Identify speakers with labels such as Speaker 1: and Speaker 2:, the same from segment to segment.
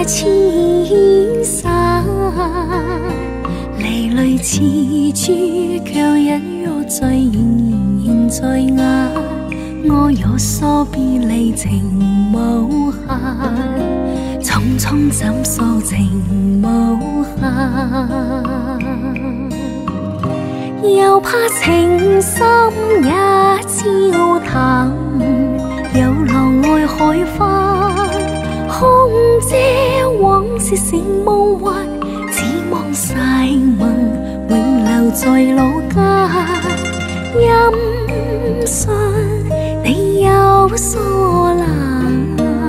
Speaker 1: 千山，离泪似珠，却隐约在现在眼。我有所别离情无限，匆匆怎诉情无限，又怕情深也照淡，有浪爱海翻，空遮往事成梦幻，只望逝梦永留在老家。音信你有所难，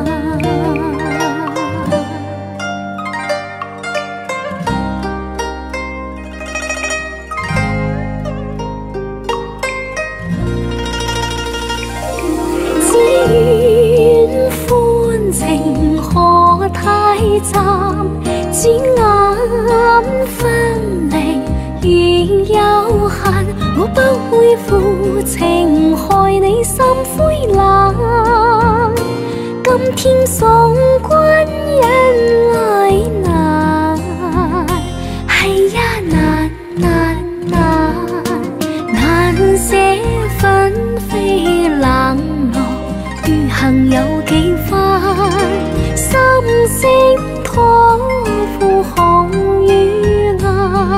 Speaker 1: 只愿欢情可太暂，转眼分离已有限。我不会负情害你心灰冷，今天送君人来难，系呀难难舍纷飞冷落，余行有几番，心声托付红与眼。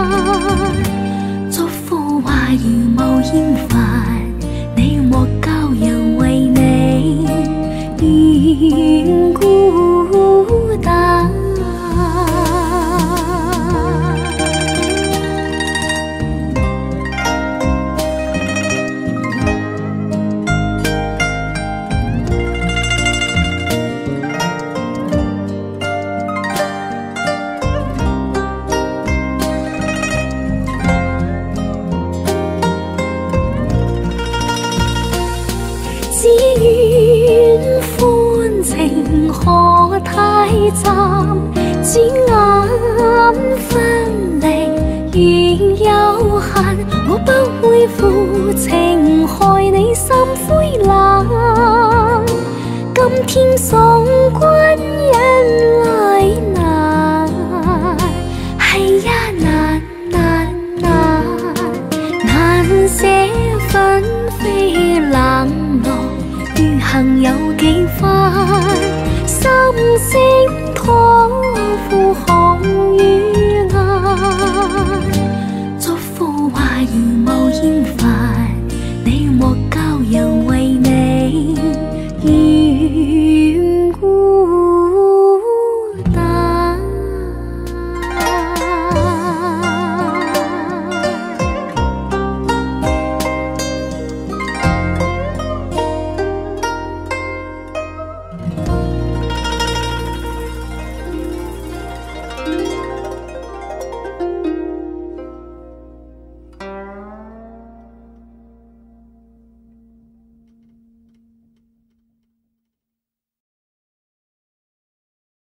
Speaker 1: 如无厌烦，你莫教人为你愿孤单。只愿欢情可太暂，转眼分离已有限。我不会负情害你心灰冷，今天送君人来难，系呀难舍纷飞冷落。余行有几番，心声